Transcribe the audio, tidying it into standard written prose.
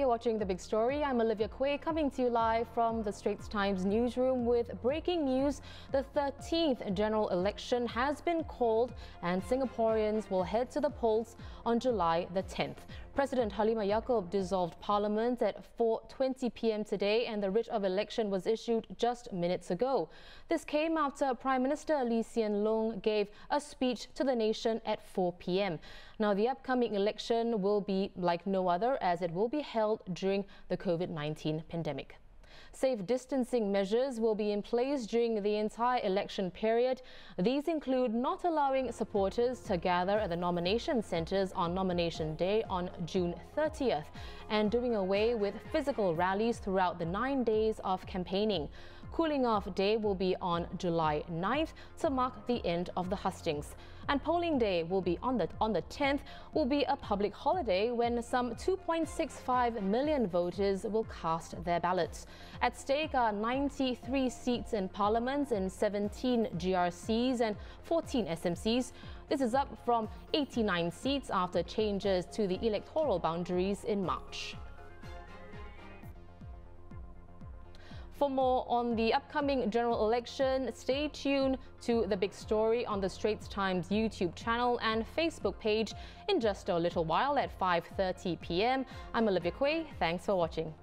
you're watching The Big Story. I'm Olivia Quay, coming to you live from the Straits Times newsroom with breaking news. The 13th general election has been called and Singaporeans will head to the polls on July the 10th. President Halimah Yacob dissolved Parliament at 4:20 p.m. today, and the Writ of Election was issued just minutes ago. This came after Prime Minister Hsien Loong gave a speech to the nation at 4 p.m. Now, the upcoming election will be like no other, as it will be held during the COVID-19 pandemic. Safe distancing measures will be in place during the entire election period. These include not allowing supporters to gather at the nomination centres on nomination day on June 30th and doing away with physical rallies throughout the 9 days of campaigning. Cooling off day will be on July 9th to mark the end of the hustings. And polling day will be on the 10th, will be a public holiday when some 2.65 million voters will cast their ballots. At stake are 93 seats in Parliament in 17 GRCs and 14 SMCs. This is up from 89 seats after changes to the electoral boundaries in March. For more on the upcoming general election, stay tuned to The Big Story on the Straits Times YouTube channel and Facebook page in just a little while at 5:30 p.m. I'm Olivia Quay. Thanks for watching.